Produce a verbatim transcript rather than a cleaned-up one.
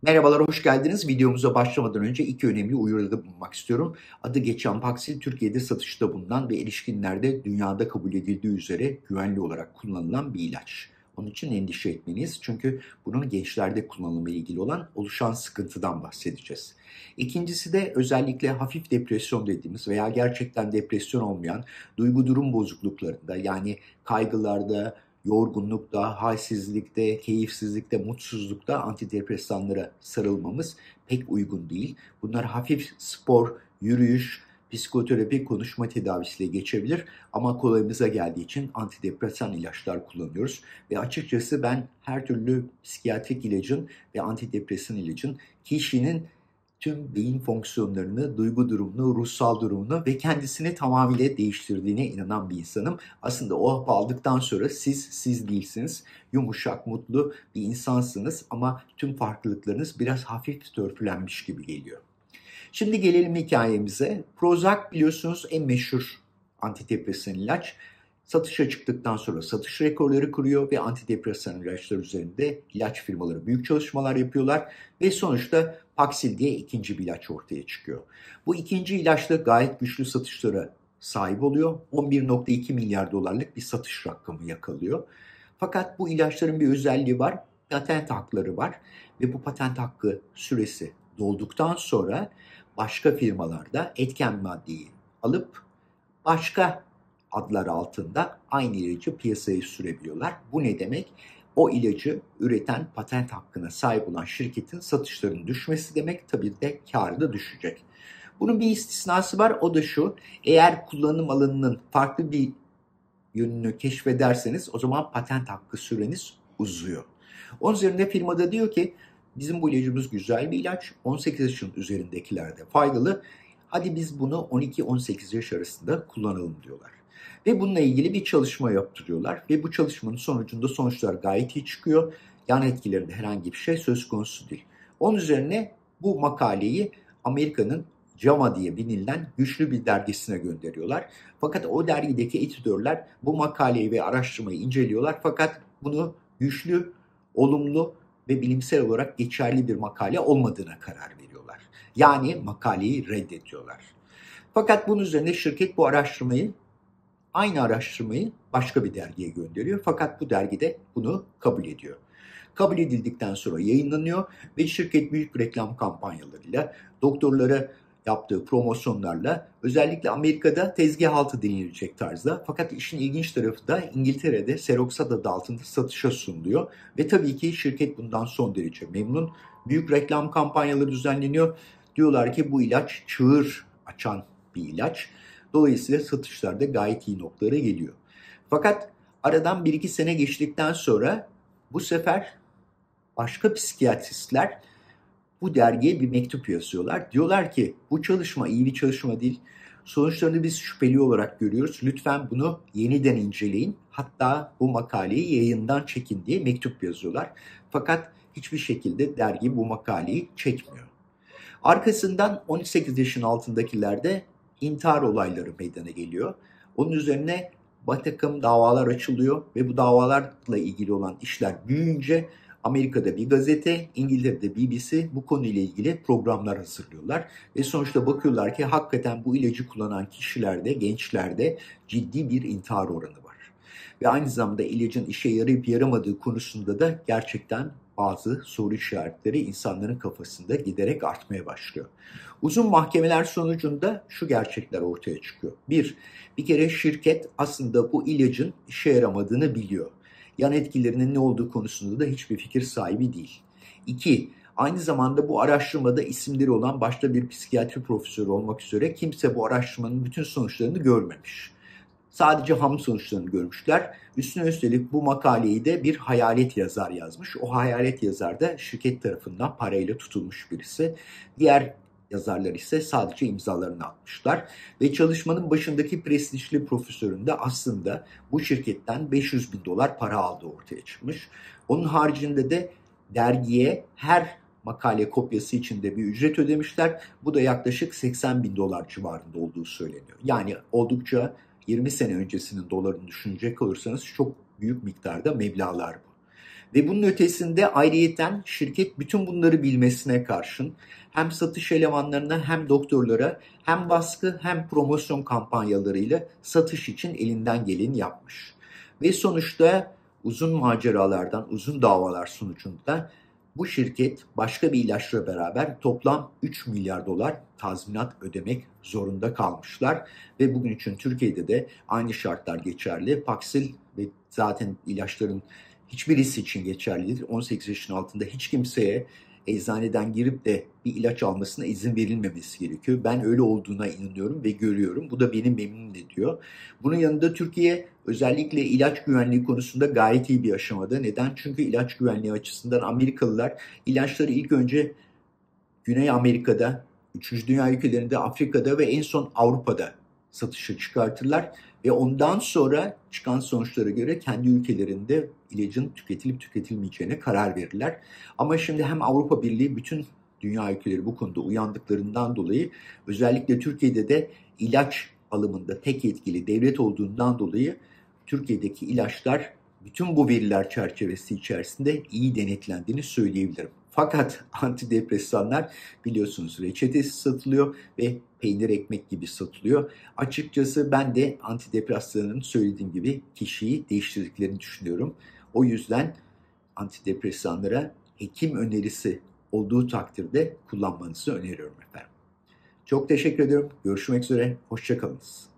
Merhabalar, hoş geldiniz. Videomuza başlamadan önce iki önemli uyarıda bulunmak istiyorum. Adı geçen Paxil, Türkiye'de satışta bulunan ve erişkinlerde dünyada kabul edildiği üzere güvenli olarak kullanılan bir ilaç. Onun için endişe etmeliyiz. Çünkü bunun gençlerde kullanımı ile ilgili olan oluşan sıkıntıdan bahsedeceğiz. İkincisi de özellikle hafif depresyon dediğimiz veya gerçekten depresyon olmayan duygu durum bozukluklarında, yani kaygılarda, yorgunlukta, halsizlikte, keyifsizlikte, mutsuzlukta antidepresanlara sarılmamız pek uygun değil. Bunlar hafif spor, yürüyüş, psikoterapi, konuşma tedavisiyle geçebilir ama kolayımıza geldiği için antidepresan ilaçlar kullanıyoruz. Ve açıkçası ben her türlü psikiyatrik ilacın ve antidepresan ilacın kişinin tüm beyin fonksiyonlarını, duygu durumunu, ruhsal durumunu ve kendisini tamamıyla değiştirdiğine inanan bir insanım. Aslında o hapı aldıktan sonra siz, siz değilsiniz. Yumuşak, mutlu bir insansınız ama tüm farklılıklarınız biraz hafif törpülenmiş gibi geliyor. Şimdi gelelim hikayemize. Prozac biliyorsunuz en meşhur antidepresan ilaç. Satışa çıktıktan sonra satış rekorları kırıyor ve antidepresan ilaçlar üzerinde ilaç firmaları büyük çalışmalar yapıyorlar ve sonuçta Paxil diye ikinci bir ilaç ortaya çıkıyor. Bu ikinci ilaçta gayet güçlü satışlara sahip oluyor. on bir virgül iki milyar dolarlık bir satış rakamı yakalıyor. Fakat bu ilaçların bir özelliği var. Patent hakları var ve bu patent hakkı süresi dolduktan sonra başka firmalarda etken maddeyi alıp başka adlar altında aynı ilacı piyasaya sürebiliyorlar. Bu ne demek? O ilacı üreten, patent hakkına sahip olan şirketin satışlarının düşmesi demek, tabii de kârı da düşecek. Bunun bir istisnası var, o da şu: eğer kullanım alanının farklı bir yönünü keşfederseniz o zaman patent hakkı süreniz uzuyor. Onun üzerinde firmada diyor ki bizim bu ilacımız güzel bir ilaç, on sekiz yaşın üzerindekilerde faydalı. Hadi biz bunu on iki on sekiz yaş arasında kullanalım diyorlar. Ve bununla ilgili bir çalışma yaptırıyorlar. Ve bu çalışmanın sonucunda sonuçlar gayet iyi çıkıyor. Yan etkilerinde herhangi bir şey söz konusu değil. Onun üzerine bu makaleyi Amerika'nın JAMA diye bilinen güçlü bir dergisine gönderiyorlar. Fakat o dergideki editörler bu makaleyi ve araştırmayı inceliyorlar. Fakat bunu güçlü, olumlu ve bilimsel olarak geçerli bir makale olmadığına karar veriyorlar. Yani makaleyi reddediyorlar. Fakat bunun üzerine şirket bu araştırmayı, aynı araştırmayı başka bir dergiye gönderiyor. Fakat bu dergide bunu kabul ediyor. Kabul edildikten sonra yayınlanıyor ve şirket büyük reklam kampanyalarıyla, doktorlara yaptığı promosyonlarla, özellikle Amerika'da tezgah altı denilecek tarzda, fakat işin ilginç tarafı da İngiltere'de Seroxat adı altında satışa sunuluyor. Ve tabii ki şirket bundan son derece memnun. Büyük reklam kampanyaları düzenleniyor. Diyorlar ki bu ilaç çığır açan bir ilaç. Dolayısıyla satışlarda gayet iyi noktalara geliyor. Fakat aradan bir iki sene geçtikten sonra bu sefer başka psikiyatristler bu dergiye bir mektup yazıyorlar. Diyorlar ki bu çalışma iyi bir çalışma değil. Sonuçlarını biz şüpheli olarak görüyoruz. Lütfen bunu yeniden inceleyin. Hatta bu makaleyi yayından çekin diye mektup yazıyorlar. Fakat hiçbir şekilde dergi bu makaleyi çekmiyor. Arkasından on sekiz yaşın altındakilerde intihar olayları meydana geliyor. Onun üzerine bir takım davalar açılıyor ve bu davalarla ilgili olan işler büyüyünce Amerika'da bir gazete, İngiltere'de B B C bu konuyla ilgili programlar hazırlıyorlar. Ve sonuçta bakıyorlar ki hakikaten bu ilacı kullanan kişilerde, gençlerde ciddi bir intihar oranı var. Ve aynı zamanda ilacın işe yarayıp yaramadığı konusunda da gerçekten bazı soru işaretleri insanların kafasında giderek artmaya başlıyor. Uzun mahkemeler sonucunda şu gerçekler ortaya çıkıyor. Bir, bir kere şirket aslında bu ilacın işe yaramadığını biliyor. Yan etkilerinin ne olduğu konusunda da hiçbir fikir sahibi değil. İki, aynı zamanda bu araştırmada isimleri olan başta bir psikiyatri profesörü olmak üzere kimse bu araştırmanın bütün sonuçlarını görmemiş. Sadece ham sonuçlarını görmüşler. Üstüne üstelik bu makaleyi de bir hayalet yazar yazmış. O hayalet yazar da şirket tarafından parayla tutulmuş birisi. Diğer yazarlar ise sadece imzalarını atmışlar. Ve çalışmanın başındaki prestijli profesörün de aslında bu şirketten beş yüz bin dolar para aldığı ortaya çıkmış. Onun haricinde de dergiye her makale kopyası için de bir ücret ödemişler. Bu da yaklaşık seksen bin dolar civarında olduğu söyleniyor. Yani oldukça yirmi sene öncesinin dolarını düşünecek olursanız çok büyük miktarda meblağlar bu. Ve bunun ötesinde ayrıyeten şirket bütün bunları bilmesine karşın hem satış elemanlarına hem doktorlara hem baskı hem promosyon kampanyalarıyla satış için elinden geleni yapmış. Ve sonuçta uzun maceralardan, uzun davalar sonucunda bu şirket başka bir ilaçla beraber toplam üç milyar dolar tazminat ödemek zorunda kalmışlar. Ve bugün için Türkiye'de de aynı şartlar geçerli. Paxil ve zaten ilaçların hiçbirisi için geçerlidir. on sekiz yaşın altında hiç kimseye eczaneden girip de bir ilaç almasına izin verilmemesi gerekiyor. Ben öyle olduğuna inanıyorum ve görüyorum. Bu da beni memnun ediyor. Bunun yanında Türkiye özellikle ilaç güvenliği konusunda gayet iyi bir aşamada. Neden? Çünkü ilaç güvenliği açısından Amerikalılar ilaçları ilk önce Güney Amerika'da, üçüncü dünya ülkelerinde, Afrika'da ve en son Avrupa'da satışa çıkartırlar. Ve ondan sonra çıkan sonuçlara göre kendi ülkelerinde ilacın tüketilip tüketilmeyeceğine karar verirler. Ama şimdi hem Avrupa Birliği bütün dünya ülkeleri bu konuda uyandıklarından dolayı özellikle Türkiye'de de ilaç alımında tek yetkili devlet olduğundan dolayı Türkiye'deki ilaçlar bütün bu veriler çerçevesi içerisinde iyi denetlendiğini söyleyebilirim. Fakat antidepresanlar biliyorsunuz reçetesiz satılıyor ve peynir ekmek gibi satılıyor. Açıkçası ben de antidepresanların söylediğim gibi kişiyi değiştirdiklerini düşünüyorum. O yüzden antidepresanlara hekim önerisi olduğu takdirde kullanmanızı öneriyorum efendim. Çok teşekkür ederim. Görüşmek üzere. Hoşça kalınız.